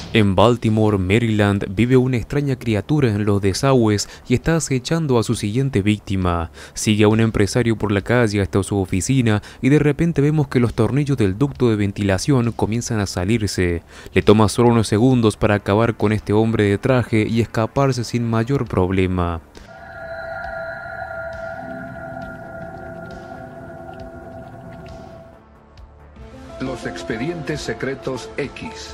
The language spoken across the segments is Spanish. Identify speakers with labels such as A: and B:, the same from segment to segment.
A: En Baltimore, Maryland, vive una extraña criatura en los desagües y está acechando a su siguiente víctima. Sigue a un empresario por la calle hasta su oficina y de repente vemos que los tornillos del ducto de ventilación comienzan a salirse. Le toma solo unos segundos para acabar con este hombre de traje y escaparse sin mayor problema.
B: Los expedientes secretos X.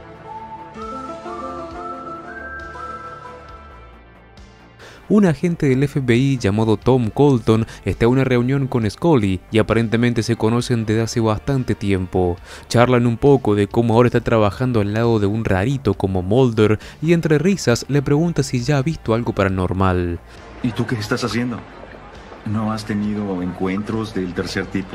A: Un agente del FBI llamado Tom Colton está en una reunión con Scully y aparentemente se conocen desde hace bastante tiempo. Charlan un poco de cómo ahora está trabajando al lado de un rarito como Mulder y entre risas le pregunta si ya ha visto algo paranormal.
C: ¿Y tú qué estás haciendo? ¿No has tenido encuentros del tercer tipo?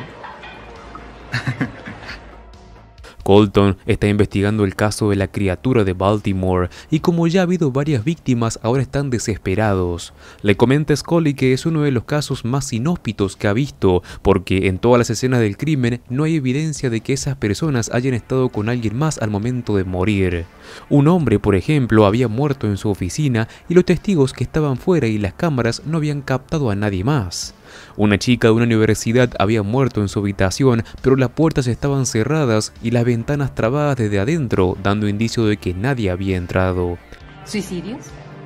A: Colton está investigando el caso de la criatura de Baltimore y como ya ha habido varias víctimas ahora están desesperados. Le comenta a Scully que es uno de los casos más inhóspitos que ha visto porque en todas las escenas del crimen no hay evidencia de que esas personas hayan estado con alguien más al momento de morir. Un hombre, por ejemplo, había muerto en su oficina y los testigos que estaban fuera y las cámaras no habían captado a nadie más. Una chica de una universidad había muerto en su habitación, pero las puertas estaban cerradas y las ventanas trabadas desde adentro, dando indicio de que nadie había entrado.
D: ¿Suicidios?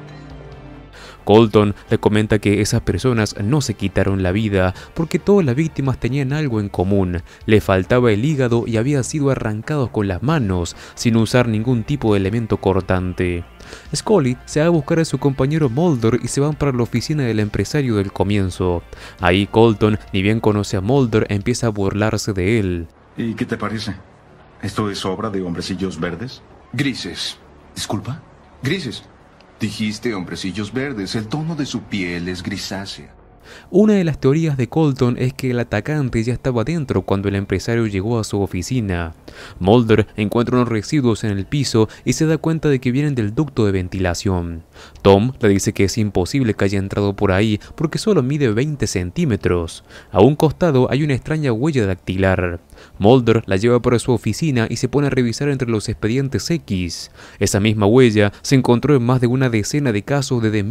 A: Colton le comenta que esas personas no se quitaron la vida porque todas las víctimas tenían algo en común. Le faltaba el hígado y habían sido arrancados con las manos, sin usar ningún tipo de elemento cortante. Scully se va a buscar a su compañero Mulder y se van para la oficina del empresario del comienzo. Ahí Colton, ni bien conoce a Mulder, empieza a burlarse de él.
C: ¿Y qué te parece? ¿Esto es obra de hombrecillos verdes?
E: Grises.
C: ¿Disculpa?
E: Grises. Dijiste hombrecillos verdes. El tono de su piel es grisácea.
A: Una de las teorías de Colton es que el atacante ya estaba dentro cuando el empresario llegó a su oficina. Mulder encuentra unos residuos en el piso y se da cuenta de que vienen del ducto de ventilación. Tom le dice que es imposible que haya entrado por ahí porque solo mide 20 centímetros. A un costado hay una extraña huella dactilar. Mulder la lleva para su oficina y se pone a revisar entre los expedientes X. Esa misma huella se encontró en más de una decena de casos desde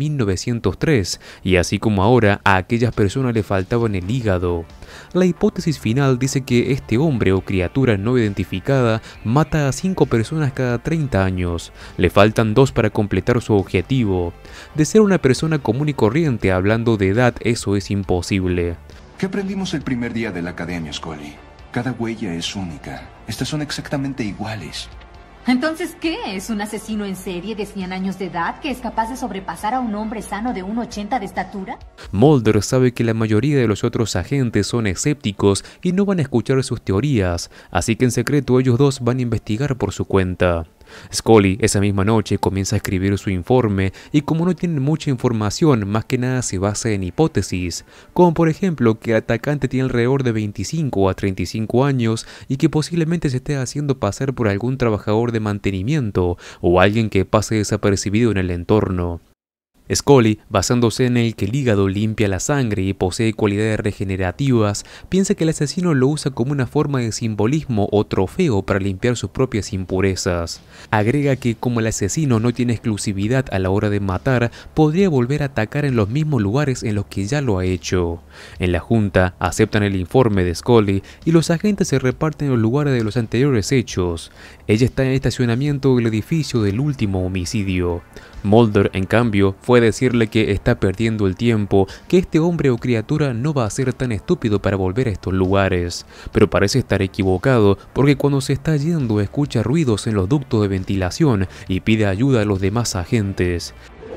A: 1903 y así como ahora a aquellas personas le faltaban el hígado. La hipótesis final dice que este hombre o criatura no identificada mata a 5 personas cada 30 años. Le faltan 2 para completar su objetivo. De ser una persona común y corriente hablando de edad, eso es imposible.
E: ¿Qué aprendimos el primer día de la academia, Scully? Cada huella es única. Estas son exactamente iguales.
D: ¿Entonces qué? ¿Es un asesino en serie de 100 años de edad que es capaz de sobrepasar a un hombre sano de 1,80 de estatura?
A: Mulder sabe que la mayoría de los otros agentes son escépticos y no van a escuchar sus teorías, así que en secreto ellos dos van a investigar por su cuenta. Scully esa misma noche comienza a escribir su informe y como no tienen mucha información, más que nada se basa en hipótesis, como por ejemplo que el atacante tiene alrededor de 25 a 35 años y que posiblemente se esté haciendo pasar por algún trabajador de mantenimiento o alguien que pase desapercibido en el entorno. Scully, basándose en el que el hígado limpia la sangre y posee cualidades regenerativas, piensa que el asesino lo usa como una forma de simbolismo o trofeo para limpiar sus propias impurezas. Agrega que como el asesino no tiene exclusividad a la hora de matar, podría volver a atacar en los mismos lugares en los que ya lo ha hecho. En la junta aceptan el informe de Scully y los agentes se reparten los lugares de los anteriores hechos. Ella está en el estacionamiento del edificio del último homicidio. Mulder, en cambio, fue a decirle que está perdiendo el tiempo, que este hombre o criatura no va a ser tan estúpido para volver a estos lugares. Pero parece estar equivocado porque cuando se está yendo escucha ruidos en los ductos de ventilación y pide ayuda a los demás agentes.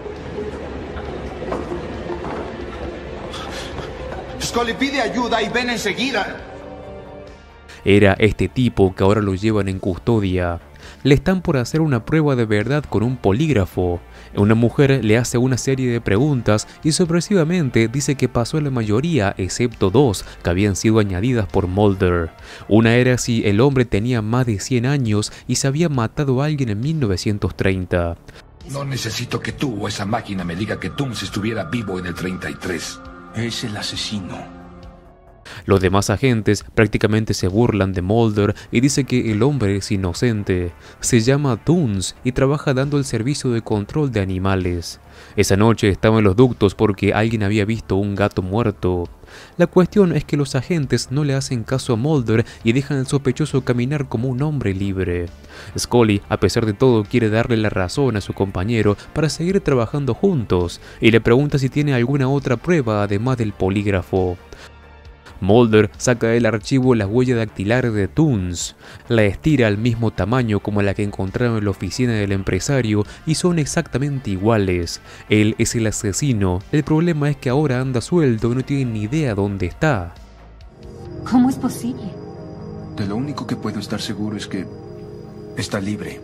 E: Scully, pide ayuda y ven enseguida.
A: Era este tipo que ahora lo llevan en custodia. Le están por hacer una prueba de verdad con un polígrafo. Una mujer le hace una serie de preguntas y sorpresivamente dice que pasó la mayoría excepto 2 que habían sido añadidas por Mulder. Una era si el hombre tenía más de 100 años y se había matado a alguien en 1930.
B: No necesito que tú o esa máquina me diga que Tooms estuviera vivo en el 33.
E: Es el asesino.
A: Los demás agentes prácticamente se burlan de Mulder y dice que el hombre es inocente. Se llama Toons y trabaja dando el servicio de control de animales. Esa noche estaba en los ductos porque alguien había visto un gato muerto. La cuestión es que los agentes no le hacen caso a Mulder y dejan al sospechoso caminar como un hombre libre. Scully, a pesar de todo, quiere darle la razón a su compañero para seguir trabajando juntos y le pregunta si tiene alguna otra prueba además del polígrafo. Mulder saca del archivo la huella dactilar de Toons, la estira al mismo tamaño como la que encontraron en la oficina del empresario y son exactamente iguales. Él es el asesino, el problema es que ahora anda suelto y no tiene ni idea dónde está.
D: ¿Cómo es posible?
E: De lo único que puedo estar seguro es que está libre.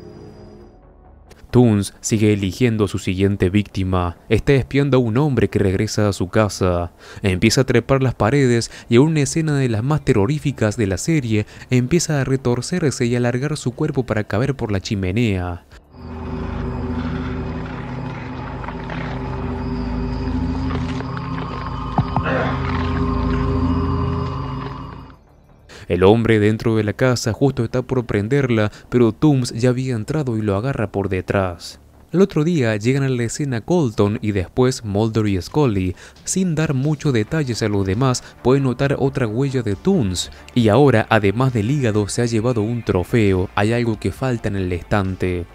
A: Toons sigue eligiendo a su siguiente víctima. Está espiando a un hombre que regresa a su casa. Empieza a trepar las paredes y en una escena de las más terroríficas de la serie, empieza a retorcerse y alargar su cuerpo para caber por la chimenea. El hombre dentro de la casa justo está por prenderla, pero Tooms ya había entrado y lo agarra por detrás. El otro día llegan a la escena Colton y después Mulder y Scully. Sin dar muchos detalles a los demás, pueden notar otra huella de Tooms. Y ahora, además del hígado, se ha llevado un trofeo. Hay algo que falta en el estante.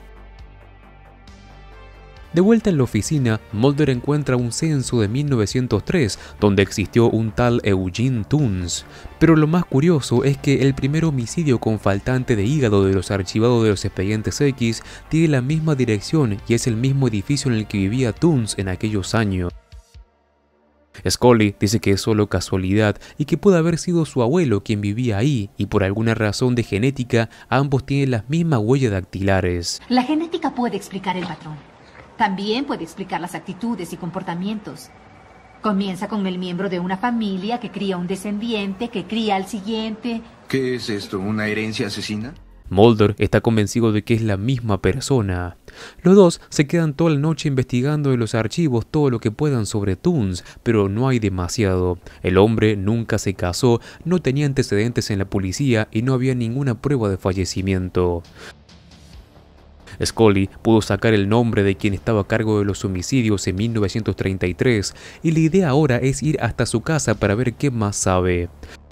A: De vuelta en la oficina, Mulder encuentra un censo de 1903 donde existió un tal Eugene Toons. Pero lo más curioso es que el primer homicidio con faltante de hígado de los archivados de los expedientes X tiene la misma dirección y es el mismo edificio en el que vivía Toons en aquellos años. Scully dice que es solo casualidad y que puede haber sido su abuelo quien vivía ahí y por alguna razón de genética ambos tienen las mismas huellas dactilares.
D: La genética puede explicar el patrón. También puede explicar las actitudes y comportamientos. Comienza con el miembro de una familia que cría un descendiente, que cría al siguiente.
E: ¿Qué es esto? ¿Una herencia asesina?
A: Mulder está convencido de que es la misma persona. Los dos se quedan toda la noche investigando en los archivos todo lo que puedan sobre Toons, pero no hay demasiado. El hombre nunca se casó, no tenía antecedentes en la policía y no había ninguna prueba de fallecimiento. Scully pudo sacar el nombre de quien estaba a cargo de los homicidios en 1933 y la idea ahora es ir hasta su casa para ver qué más sabe.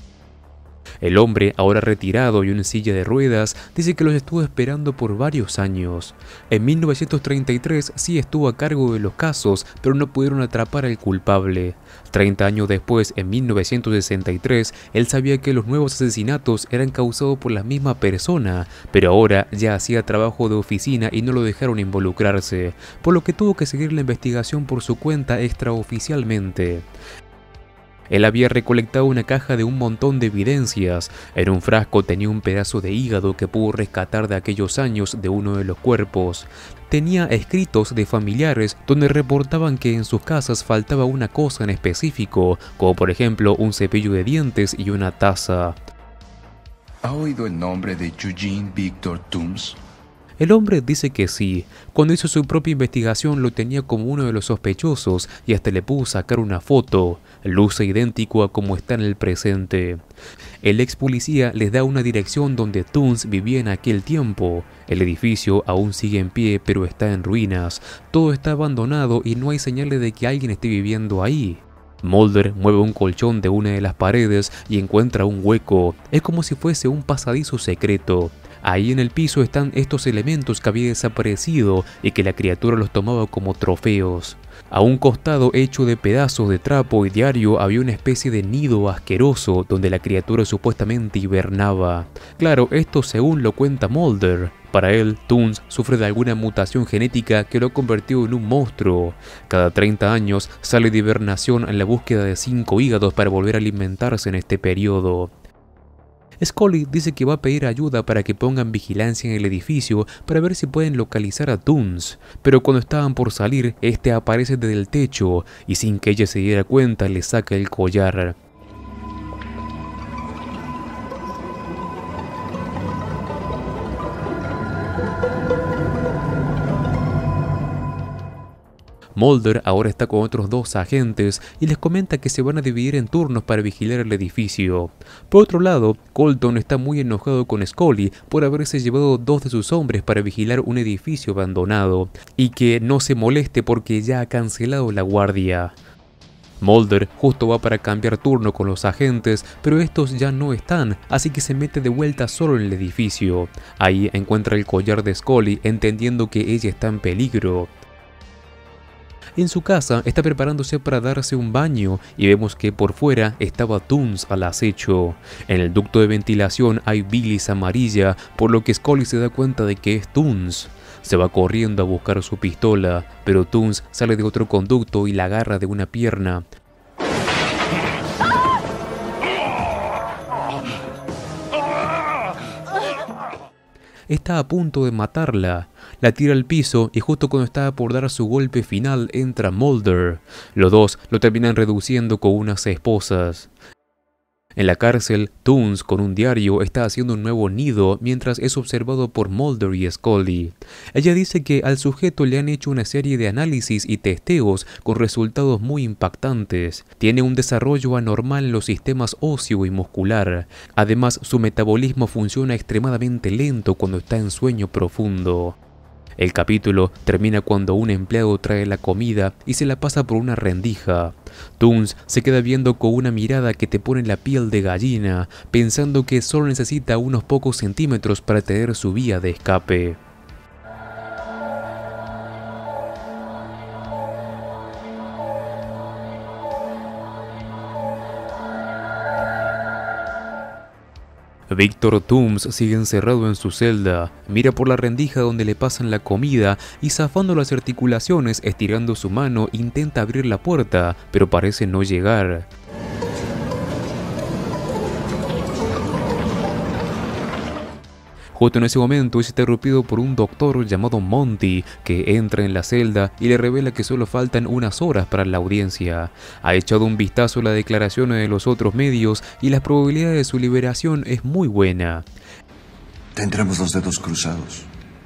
A: El hombre, ahora retirado y en silla de ruedas, dice que los estuvo esperando por varios años. En 1933 sí estuvo a cargo de los casos, pero no pudieron atrapar al culpable. 30 años después, en 1963, él sabía que los nuevos asesinatos eran causados por la misma persona, pero ahora ya hacía trabajo de oficina y no lo dejaron involucrarse, por lo que tuvo que seguir la investigación por su cuenta extraoficialmente. Él había recolectado una caja de un montón de evidencias. En un frasco tenía un pedazo de hígado que pudo rescatar de aquellos años de uno de los cuerpos. Tenía escritos de familiares donde reportaban que en sus casas faltaba una cosa en específico, como por ejemplo un cepillo de dientes y una taza.
E: ¿Ha oído el nombre de Eugene Victor Tooms?
A: El hombre dice que sí. Cuando hizo su propia investigación lo tenía como uno de los sospechosos y hasta le pudo sacar una foto. Luce idéntico a como está en el presente. El ex policía les da una dirección donde Tooms vivía en aquel tiempo. El edificio aún sigue en pie pero está en ruinas. Todo está abandonado y no hay señales de que alguien esté viviendo ahí. Mulder mueve un colchón de una de las paredes y encuentra un hueco. Es como si fuese un pasadizo secreto. Ahí en el piso están estos elementos que había desaparecido y que la criatura los tomaba como trofeos. A un costado hecho de pedazos de trapo y diario había una especie de nido asqueroso donde la criatura supuestamente hibernaba. Claro, esto según lo cuenta Mulder. Para él, Toons sufre de alguna mutación genética que lo ha convertido en un monstruo. Cada 30 años sale de hibernación en la búsqueda de 5 hígados para volver a alimentarse en este periodo. Scully dice que va a pedir ayuda para que pongan vigilancia en el edificio para ver si pueden localizar a Toons, pero cuando estaban por salir, este aparece desde el techo y sin que ella se diera cuenta le saca el collar. Mulder ahora está con otros 2 agentes y les comenta que se van a dividir en turnos para vigilar el edificio. Por otro lado, Colton está muy enojado con Scully por haberse llevado 2 de sus hombres para vigilar un edificio abandonado y que no se moleste porque ya ha cancelado la guardia. Mulder justo va para cambiar turno con los agentes, pero estos ya no están, así que se mete de vuelta solo en el edificio. Ahí encuentra el collar de Scully, entendiendo que ella está en peligro. En su casa está preparándose para darse un baño y vemos que por fuera estaba Tooms al acecho. En el ducto de ventilación hay bilis amarilla, por lo que Scully se da cuenta de que es Tooms. Se va corriendo a buscar su pistola, pero Tooms sale de otro conducto y la agarra de una pierna. Está a punto de matarla. La tira al piso y justo cuando está por dar su golpe final entra Mulder. Los dos lo terminan reduciendo con unas esposas. En la cárcel, Tooms, con un diario, está haciendo un nuevo nido mientras es observado por Mulder y Scully. Ella dice que al sujeto le han hecho una serie de análisis y testeos con resultados muy impactantes. Tiene un desarrollo anormal en los sistemas óseo y muscular. Además, su metabolismo funciona extremadamente lento cuando está en sueño profundo. El capítulo termina cuando un empleado trae la comida y se la pasa por una rendija. Tooms se queda viendo con una mirada que te pone la piel de gallina, pensando que solo necesita unos pocos centímetros para tener su vía de escape. Victor Tooms sigue encerrado en su celda, mira por la rendija donde le pasan la comida y zafando las articulaciones, estirando su mano, intenta abrir la puerta, pero parece no llegar. Justo en ese momento es interrumpido por un doctor llamado Monty que entra en la celda y le revela que solo faltan unas horas para la audiencia. Ha echado un vistazo a las declaraciones de los otros medios y la probabilidad de su liberación es muy buena.
E: Tendremos los dedos cruzados.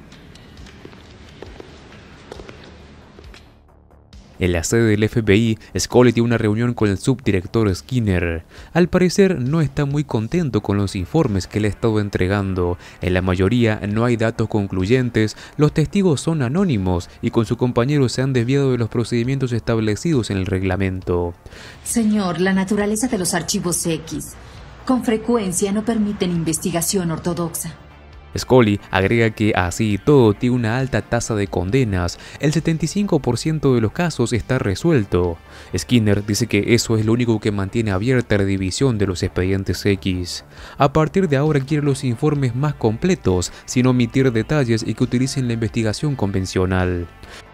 A: En la sede del FBI, Scully tiene una reunión con el subdirector Skinner. Al parecer no está muy contento con los informes que le ha estado entregando. En la mayoría no hay datos concluyentes, los testigos son anónimos y con su compañero se han desviado de los procedimientos establecidos en el reglamento.
D: Señor, la naturaleza de los archivos X con frecuencia no permiten investigación ortodoxa.
A: Scully agrega que así y todo tiene una alta tasa de condenas, el 75% de los casos está resuelto. Skinner dice que eso es lo único que mantiene abierta la división de los expedientes X. A partir de ahora quiere los informes más completos, sin omitir detalles y que utilicen la investigación convencional.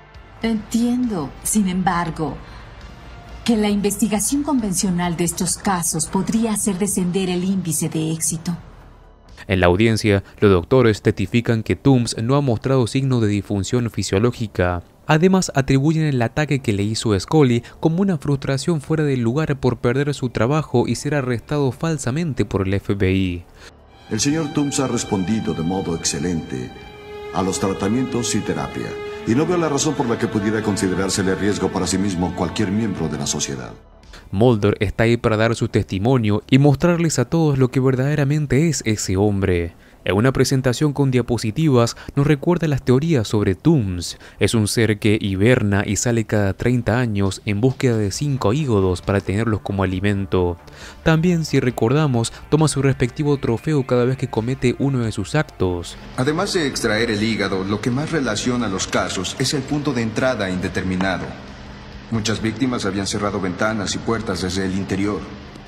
D: Entiendo, sin embargo, que la investigación convencional de estos casos podría hacer descender el índice de éxito.
A: En la audiencia, los doctores testifican que Tooms no ha mostrado signos de disfunción fisiológica. Además, atribuyen el ataque que le hizo a Scully como una frustración fuera del lugar por perder su trabajo y ser arrestado falsamente por el FBI.
F: El señor Tooms ha respondido de modo excelente a los tratamientos y terapia, y no veo la razón por la que pudiera considerársele riesgo para sí mismo o cualquier miembro de la sociedad.
A: Mulder está ahí para dar su testimonio y mostrarles a todos lo que verdaderamente es ese hombre. En una presentación con diapositivas nos recuerda las teorías sobre Tooms. Es un ser que hiberna y sale cada 30 años en búsqueda de 5 hígados para tenerlos como alimento. También, si recordamos, toma su respectivo trofeo cada vez que comete uno de sus actos.
E: Además de extraer el hígado, lo que más relaciona los casos es el punto de entrada indeterminado. Muchas víctimas habían cerrado ventanas y puertas desde el interior.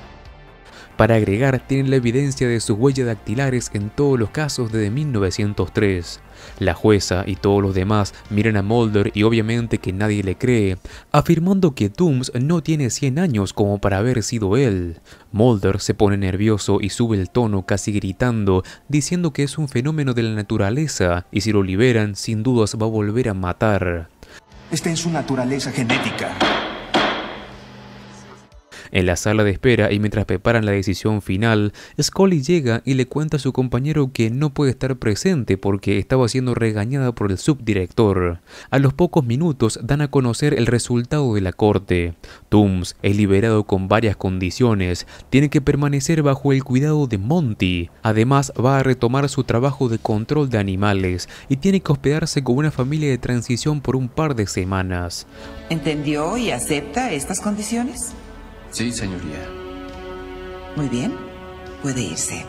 A: Para agregar, tienen la evidencia de sus huellas dactilares en todos los casos desde 1903. La jueza y todos los demás miran a Mulder y obviamente que nadie le cree, afirmando que Tooms no tiene 100 años como para haber sido él. Mulder se pone nervioso y sube el tono casi gritando, diciendo que es un fenómeno de la naturaleza y si lo liberan, sin dudas va a volver a matar.
E: Está en su naturaleza genética.
A: En la sala de espera y mientras preparan la decisión final, Scully llega y le cuenta a su compañero que no puede estar presente porque estaba siendo regañada por el subdirector. A los pocos minutos dan a conocer el resultado de la corte. Tooms es liberado con varias condiciones. Tiene que permanecer bajo el cuidado de Monty. Además, va a retomar su trabajo de control de animales y tiene que hospedarse con una familia de transición por un par de semanas.
G: ¿Entendió y acepta estas condiciones?
H: Sí, señoría.
G: Muy bien. Puede irse.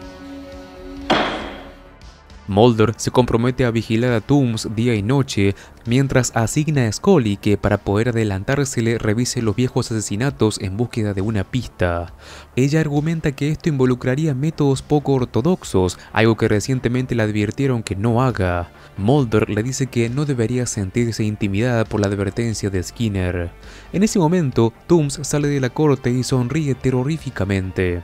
A: Mulder se compromete a vigilar a Tooms día y noche, mientras asigna a Scully que para poder adelantársele revise los viejos asesinatos en búsqueda de una pista. Ella argumenta que esto involucraría métodos poco ortodoxos, algo que recientemente le advirtieron que no haga. Mulder le dice que no debería sentirse intimidada por la advertencia de Skinner. En ese momento, Tooms sale de la corte y sonríe terroríficamente.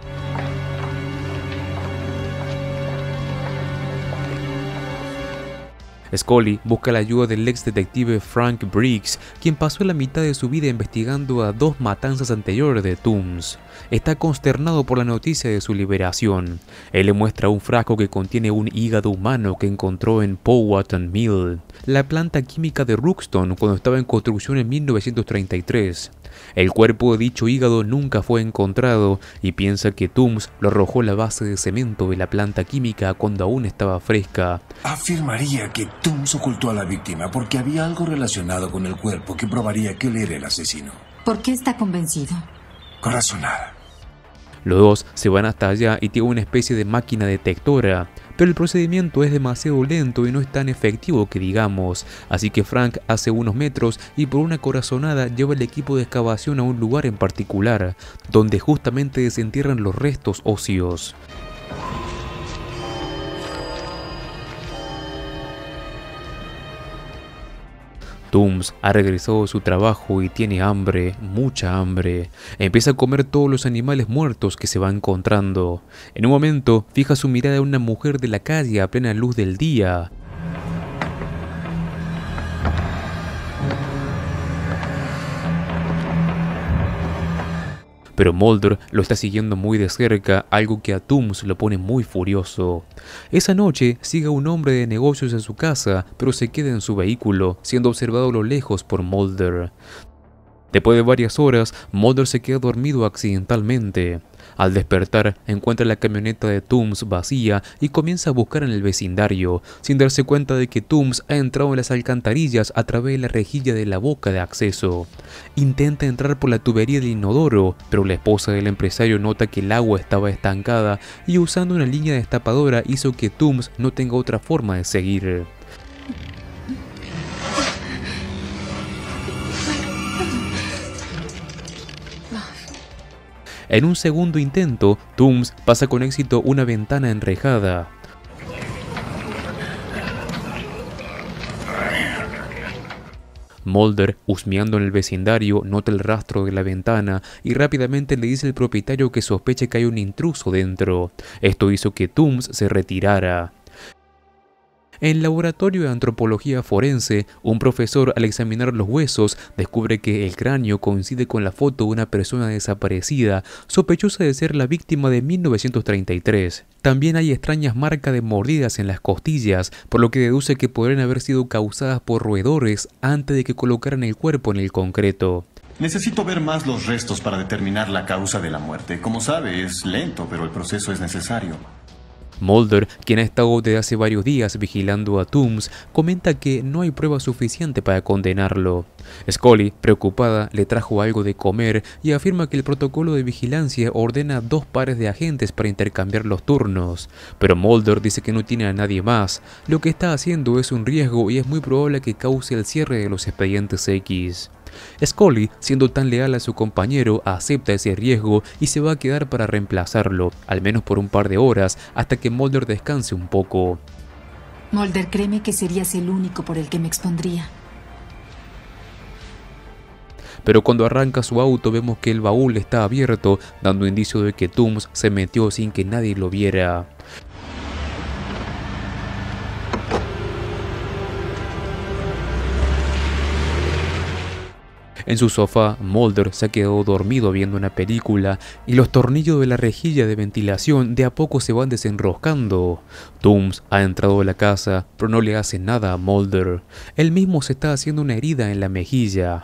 A: Scully busca la ayuda del ex detective Frank Briggs, quien pasó la mitad de su vida investigando a 2 matanzas anteriores de Tooms. Está consternado por la noticia de su liberación. Él le muestra un frasco que contiene un hígado humano que encontró en Powhatan Mill, la planta química de Ruxton, cuando estaba en construcción en 1933. El cuerpo de dicho hígado nunca fue encontrado y piensa que Tooms lo arrojó a la base de cemento de la planta química cuando aún estaba fresca.
I: Afirmaría que Tooms ocultó a la víctima porque había algo relacionado con el cuerpo que probaría que él era el asesino.
D: ¿Por qué está convencido?
I: Corazonada.
A: Los dos se van hasta allá y tienen una especie de máquina detectora, pero el procedimiento es demasiado lento y no es tan efectivo que digamos, así que Frank hace unos metros y por una corazonada lleva el equipo de excavación a un lugar en particular, donde justamente desentierran los restos óseos. Tooms ha regresado a su trabajo y tiene hambre, mucha hambre. Empieza a comer todos los animales muertos que se va encontrando. En un momento, fija su mirada en una mujer de la calle a plena luz del día. Pero Mulder lo está siguiendo muy de cerca, algo que a Tooms lo pone muy furioso. Esa noche sigue a un hombre de negocios a su casa, pero se queda en su vehículo, siendo observado a lo lejos por Mulder. Después de varias horas, Mulder se queda dormido accidentalmente. Al despertar, encuentra la camioneta de Tooms vacía y comienza a buscar en el vecindario, sin darse cuenta de que Tooms ha entrado en las alcantarillas a través de la rejilla de la boca de acceso. Intenta entrar por la tubería del inodoro, pero la esposa del empresario nota que el agua estaba estancada y usando una línea destapadora hizo que Tooms no tenga otra forma de seguir. En un segundo intento, Tooms pasa con éxito una ventana enrejada. Mulder, husmeando en el vecindario, nota el rastro de la ventana y rápidamente le dice al propietario que sospecha que hay un intruso dentro. Esto hizo que Tooms se retirara. En el laboratorio de antropología forense, un profesor al examinar los huesos descubre que el cráneo coincide con la foto de una persona desaparecida, sospechosa de ser la víctima de 1933. También hay extrañas marcas de mordidas en las costillas, por lo que deduce que podrían haber sido causadas por roedores antes de que colocaran el cuerpo en el concreto.
C: Necesito ver más los restos para determinar la causa de la muerte. Como sabe, es lento, pero el proceso es necesario.
A: Mulder, quien ha estado desde hace varios días vigilando a Tooms, comenta que no hay prueba suficiente para condenarlo. Scully, preocupada, le trajo algo de comer y afirma que el protocolo de vigilancia ordena 2 pares de agentes para intercambiar los turnos. Pero Mulder dice que no tiene a nadie más. Lo que está haciendo es un riesgo y es muy probable que cause el cierre de los expedientes X. Scully, siendo tan leal a su compañero, acepta ese riesgo y se va a quedar para reemplazarlo, al menos por un par de horas, hasta que Mulder descanse un poco.
D: Mulder, créeme que serías el único por el que me expondría.
A: Pero cuando arranca su auto vemos que el baúl está abierto, dando indicio de que Tooms se metió sin que nadie lo viera. En su sofá, Mulder se ha quedado dormido viendo una película y los tornillos de la rejilla de ventilación de a poco se van desenroscando. Tooms ha entrado a la casa, pero no le hace nada a Mulder. Él mismo se está haciendo una herida en la mejilla.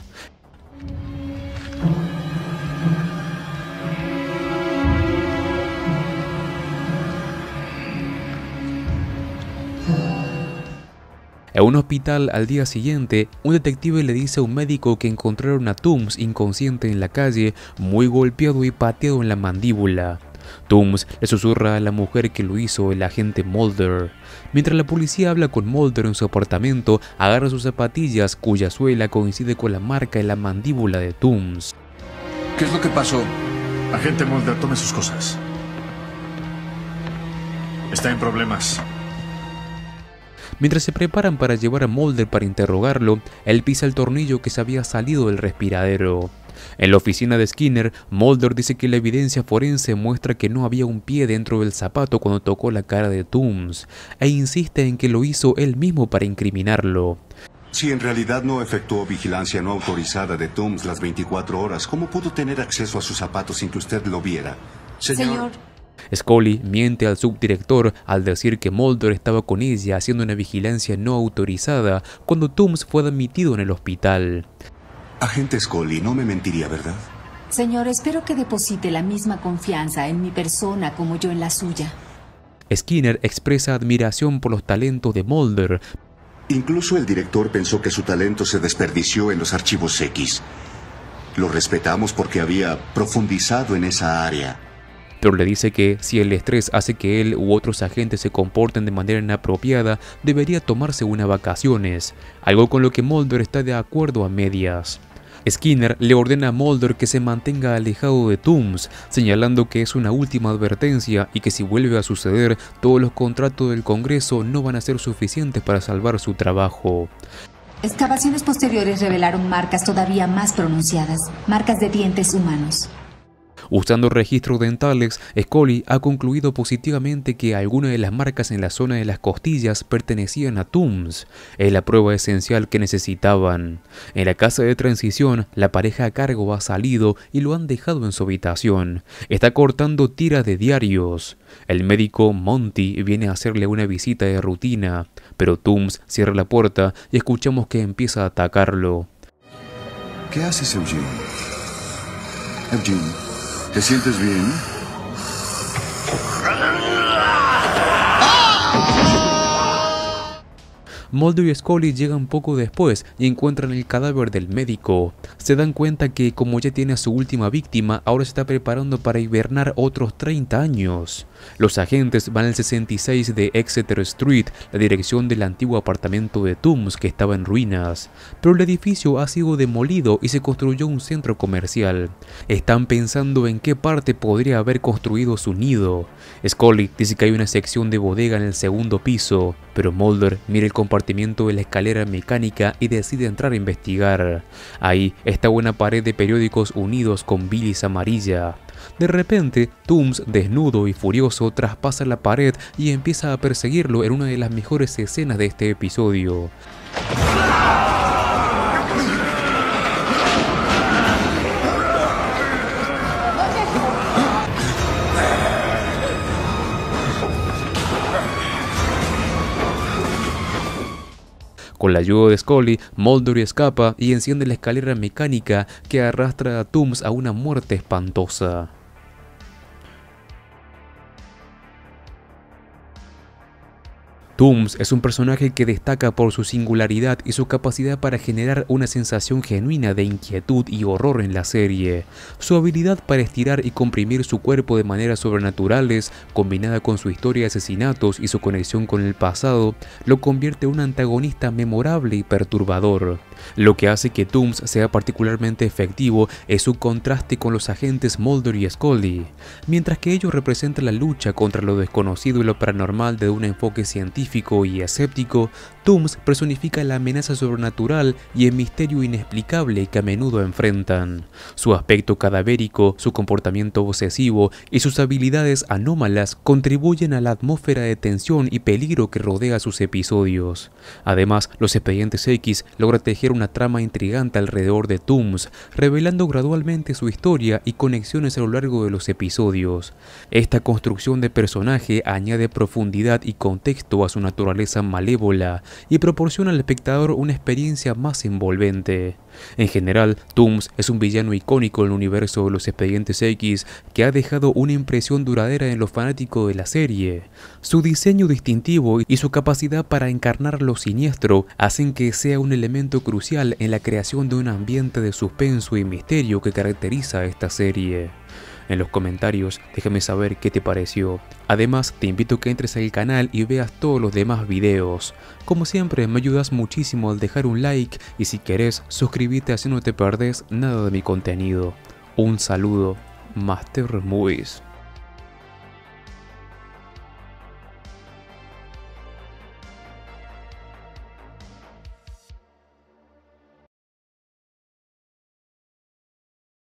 A: En un hospital al día siguiente, un detective le dice a un médico que encontraron a Tooms inconsciente en la calle, muy golpeado y pateado en la mandíbula. Tooms le susurra a la mujer que lo hizo el agente Mulder. Mientras la policía habla con Mulder en su apartamento, agarra sus zapatillas cuya suela coincide con la marca en la mandíbula de Tooms.
B: ¿Qué es lo que pasó?
H: Agente Mulder, tome sus cosas. Está en problemas.
A: Mientras se preparan para llevar a Mulder para interrogarlo, él pisa el tornillo que se había salido del respiradero. En la oficina de Skinner, Mulder dice que la evidencia forense muestra que no había un pie dentro del zapato cuando tocó la cara de Tooms, e insiste en que lo hizo él mismo para incriminarlo.
F: Si en realidad no efectuó vigilancia no autorizada de Tooms las 24 horas, ¿cómo pudo tener acceso a sus zapatos sin que usted lo viera?
G: Señor.
A: Scully miente al subdirector al decir que Mulder estaba con ella haciendo una vigilancia no autorizada cuando Tooms fue admitido en el hospital.
F: Agente Scully, no me mentiría, ¿verdad?
J: Señor, espero que deposite la misma confianza en mi persona como yo en la suya.
A: Skinner expresa admiración por los talentos de Mulder.
F: Incluso el director pensó que su talento se desperdició en los archivos X. Lo respetamos porque había profundizado en esa área.
A: Pero le dice que si el estrés hace que él u otros agentes se comporten de manera inapropiada, debería tomarse unas vacaciones, algo con lo que Mulder está de acuerdo a medias. Skinner le ordena a Mulder que se mantenga alejado de Tooms, señalando que es una última advertencia y que si vuelve a suceder, todos los contratos del Congreso no van a ser suficientes para salvar su trabajo.
J: Excavaciones posteriores revelaron marcas todavía más pronunciadas, marcas de dientes humanos.
A: Usando registros dentales, Scully ha concluido positivamente que algunas de las marcas en la zona de las costillas pertenecían a Tooms. Es la prueba esencial que necesitaban. En la casa de transición, la pareja a cargo ha salido y lo han dejado en su habitación. Está cortando tiras de diarios. El médico Monty viene a hacerle una visita de rutina, pero Tooms cierra la puerta y escuchamos que empieza a atacarlo.
F: ¿Qué haces, Eugene? Eugene, ¿te sientes bien?
A: Mulder y Scully llegan poco después y encuentran el cadáver del médico. Se dan cuenta que, como ya tiene a su última víctima, ahora se está preparando para hibernar otros 30 años. Los agentes van al 66 de Exeter Street, la dirección del antiguo apartamento de Tooms que estaba en ruinas. Pero el edificio ha sido demolido y se construyó un centro comercial. Están pensando en qué parte podría haber construido su nido. Scully dice que hay una sección de bodega en el segundo piso, pero Mulder mira el compartimiento de la escalera mecánica y decide entrar a investigar. Ahí está una pared de periódicos unidos con bilis amarilla. De repente, Tooms, desnudo y furioso, traspasa la pared y empieza a perseguirlo en una de las mejores escenas de este episodio. Con la ayuda de Scully, Mulder escapa y enciende la escalera mecánica que arrastra a Tooms a una muerte espantosa. Tooms es un personaje que destaca por su singularidad y su capacidad para generar una sensación genuina de inquietud y horror en la serie. Su habilidad para estirar y comprimir su cuerpo de maneras sobrenaturales, combinada con su historia de asesinatos y su conexión con el pasado, lo convierte en un antagonista memorable y perturbador. Lo que hace que Tooms sea particularmente efectivo es su contraste con los agentes Mulder y Scully. Mientras que ellos representan la lucha contra lo desconocido y lo paranormal de un enfoque científico y escéptico, Tooms personifica la amenaza sobrenatural y el misterio inexplicable que a menudo enfrentan. Su aspecto cadavérico, su comportamiento obsesivo y sus habilidades anómalas contribuyen a la atmósfera de tensión y peligro que rodea sus episodios. Además, los expedientes X logran tejer tejer una trama intrigante alrededor de Tooms, revelando gradualmente su historia y conexiones a lo largo de los episodios. Esta construcción de personaje añade profundidad y contexto a su naturaleza malévola y proporciona al espectador una experiencia más envolvente. En general, Tooms es un villano icónico en el universo de los Expedientes X que ha dejado una impresión duradera en los fanáticos de la serie. Su diseño distintivo y su capacidad para encarnar lo siniestro hacen que sea un elemento crucial en la creación de un ambiente de suspenso y misterio que caracteriza a esta serie. En los comentarios déjame saber qué te pareció. Además te invito a que entres al canal y veas todos los demás videos. Como siempre me ayudas muchísimo al dejar un like y si querés suscríbete así no te perdés nada de mi contenido. Un saludo, Master Movies.